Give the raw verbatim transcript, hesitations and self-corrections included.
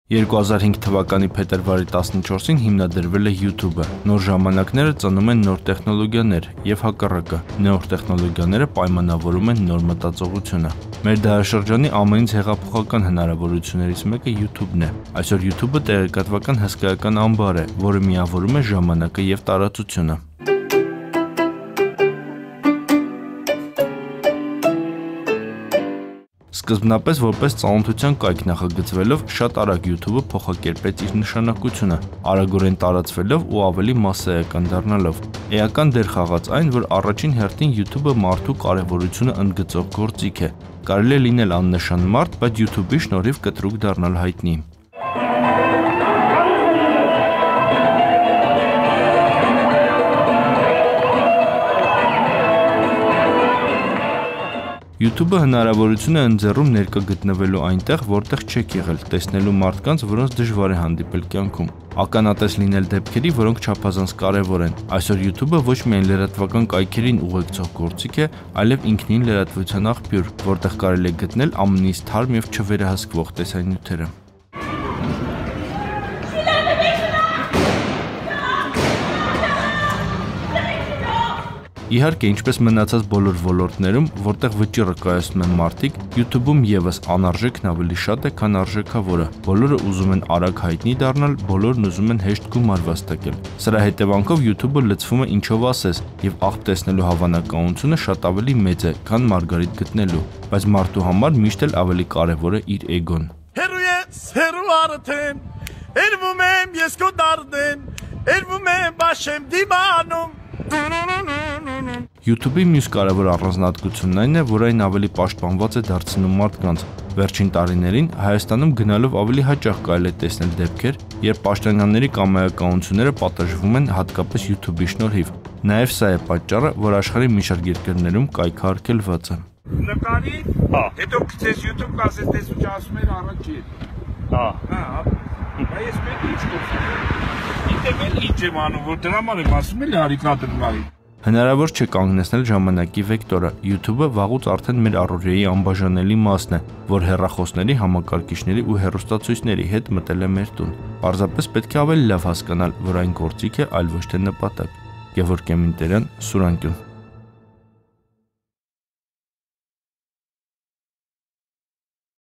երկու հազար հինգ թվականի փետրվարի տասնչորսին հիմնադրվել է YouTube-ը։ Նոր ժամանակները ծնում են նոր տեխնոլոգիաներ եւ հակառակը։ Նոր տեխնոլոգիաները պայմանավորում են նոր մտածողությունը։ Մեր դարաշրջանի ամենից հեղափոխական հնարավորություններից մեկը YouTube-ն է։ Այսօր YouTube-ը տեղեկատվական հսկայական ամբար է, որը միավորում է ժամանակը եւ տարածությունը։ Սկզբնապես որպես ծանոթության կայք նախագծվելով շատ արագ YouTube-ը փոխակերպեց իր նշանակությունը, արագորեն տարածվելով ու ավելի մասսայական դառնալով։ Էական դեր խաղաց այն, որ առաջին հերթին YouTube-ը մարդու կարևորությունը ընդգծող գործիք է։ Կարելի է լինել աննշան մարդ, բայց YouTube-ի շնորհիվ կտրուկ դառնալ հայտնի։ YouTube-ը հնարավորություն է ընձեռում ներկա գտնվելու այնտեղ, որտեղ չեք եղել, տեսնելու մարդկանց, որոնց դժվար է հանդիպել կյանքում, ականատես լինել դեպքերի, որոնք չափազանց կարևոր են։ Այսօր YouTube-ը ոչ միայն լրատվական կայքերին ուղեկցող գործիք է, այլև ինքնին լրատվության աղբյուր, որտեղ կարելի է գտնել ամենից թարմ եւ չվերահսկվող տեսանյութերը։ Իհարկե, ինչպես մնացած բոլոր ոլորտներում, որտեղ վճիռը կայացնում են մարդիկ, YouTube-ում եւս անարժեքն ավելի շատ է, քան արժեքավորը։ Բոլորը ուզում են արագ հայտնի դառնալ, բոլորն ուզում են հեշտ գումար վաստակել։ Սրա հետևանքով YouTube-ը լցվում է ինչով ասես, եւ աղբ տեսնելու հավանականությունը շատ ավելի մեծ է, քան մարգարիտ գտնելու, բայց մարդու համար միշտ էլ ավելի կարեւոր է իր էգոն։ Հերու ես, հերու արդեն, երվում եմ ես քո դարդեն, երվում եմ բաշեմ դիմանում։ YouTube-ի մյուս կարևոր առանձնահատկությունն այն է, որ այն ավելի պաշտպանված է դարձնում մարդկանց։ Վերջին տարիներին Հայաստանում գնալով ավելի հաճախ կարելի է տեսնել դեպքեր, երբ պաշտոնյաների կամայականությունները պատժվում են հատկապես YouTube-ի շնորհիվ։ Նաև սա է պատճառը, որ աշխարհի մի շարք երկրներում կայքը արգելված է։ Նկարի, հետո գցես YouTube կասես տեսուչ ասում էր առաջի։ Հա, հա, այս պետք ինչ կողմ։ Իդեպ էլ ինչ եմ անում, որ դրա համար եմ ասում էլ հարիկատրվայի։ Հնարավոր չէ կանգնեցնել ժամանակի վեկտորը։ YouTube-ը վաղուց արդեն մեր առօրյայի անբաժանելի մասն է, որ հեռախոսների, համակարգիչների ու հեռուստացույցների հետ մտել է մեր տուն։ Պարզապես պետք է ավելի լավ հասկանալ, որ այն գործիք է, այլ ոչ թե նպատակ։ Գևորգ Էմինտերյան, Սուրանկյուն։